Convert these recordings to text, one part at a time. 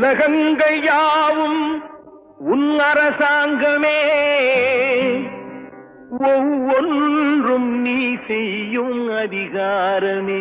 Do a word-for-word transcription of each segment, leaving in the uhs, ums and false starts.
உலகங்கள் யாவும் உன் அரசாங்கமே, ஒவ்வொன்றும் நீ செய்யும் அதிகாரமே.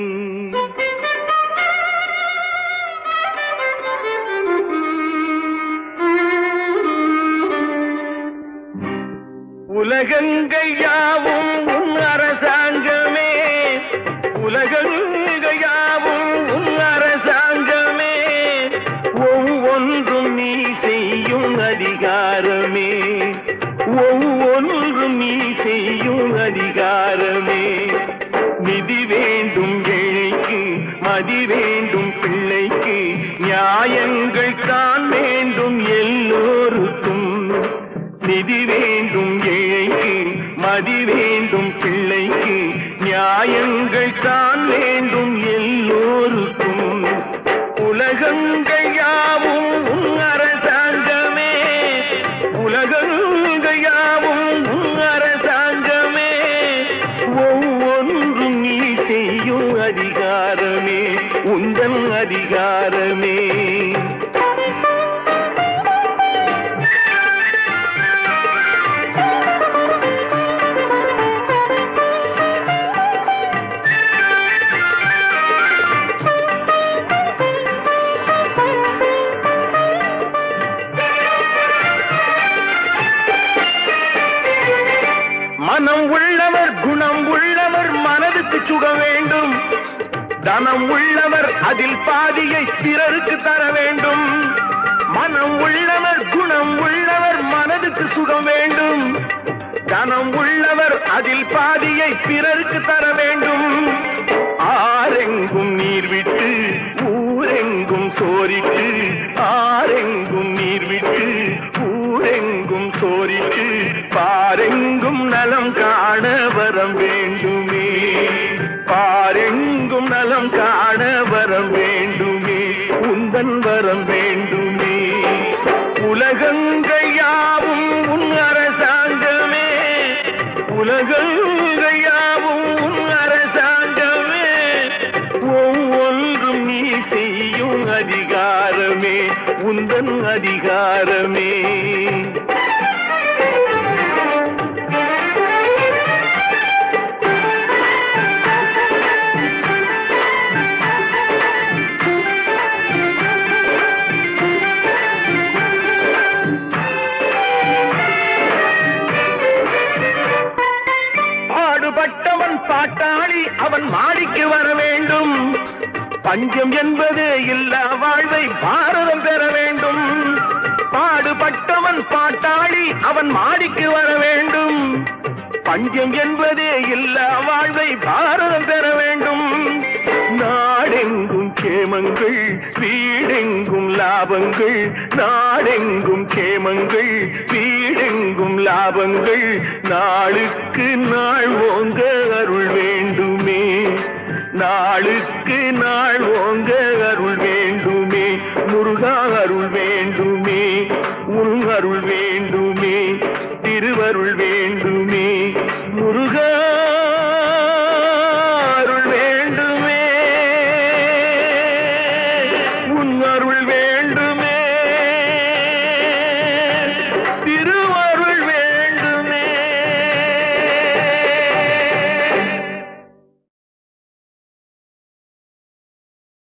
உலகங்கள் யாவும் உன் அரசாங்கமே, உலகங்கள் யாவும் உன் அரசாங்கமே, ஒவ்வொன்றும் நீ செய்யும் அதிகாரமே, ஒவ்வொன்றும் நீ செய்யும் அதிகாரமே. நிதி வேண்டும் ஏழைக்கு, மதி வேண்டும் பிள்ளைக்கு, நியாயங்கள் தான் வேண்டும் எல்லோருக்கும். நிதி வேண்டும் ஏழைக்கு, மதி வேண்டும் பிள்ளைக்கு, நியாயங்கள் தான் வேண்டும் எல்லோருக்கும். உலகங்கள் யாவும் உன் அரசாங்கமே, உலகங்கள் யாவும் உன் அரசாங்கமே, ஒவ்வொன்றும் நீ செய்யும் அதிகாரமே, உந்தன் அதிகாரமே. மனம் உள்ளவர் குணம் உள்ளவர் மனதுக்கு சுக வேண்டும், தனம் உள்ளவர் அதில் பாதியை பிறருக்கு தர வேண்டும். மனம் உள்ளவர் குணம் உள்ளவர் மனதுக்கு சுகம் வேண்டும், தனம் உள்ளவர் அதில் பாதியை பிறருக்கு தர வேண்டும். ஆரெங்கும் நீர் விட்டு ஊரெங்கும் சோரிட்டு, ஆரெங்கும் நீர் விட்டு ஊரெங்கும் சோரிட்டு, பாரெங்கும் நலம் காண வரம் வேண்டுமே, பாரெங்கும் நலம் காண வரம் வேண்டுமே, உந்தன் வரம் வேண்டுமே. உலகங்கள் யாவும் உன் அரசாங்கமே, உலகங்கள் யாவும் உன் அரசாங்கமே, ஒவ்வொன்றும் நீ செய்யும் அதிகாரமே, உந்தன் அதிகாரமே. பாடுபட்டவன் பாட்டாளி அவன் மாடிக்கு வர வேண்டும், பஞ்சம் என்பது இல்லா வாழ்வை பாரதம் பெற வேண்டும். பாடுபட்டவன் பாட்டாளி அவன் மாடிக்கு வர வேண்டும், பஞ்சம் என்பது இல்லா வாழ்வை பாரதம் பெற வேண்டும். நாடெங்கும் கேமங்கள் வீடெங்கும் லாபங்கள், நாடெங்கும் கேமங்கள் வீடெங்கும் லாபங்கள், நாளுக்கு நாள் ஓங்க அருள் வேண்டுமே, நாளுக்கு நாள் ஓங்க அருள் வேண்டுமே, முருகா அருள் வேண்டுமே, உன் அருள் வேண்டுமே, திருவருள்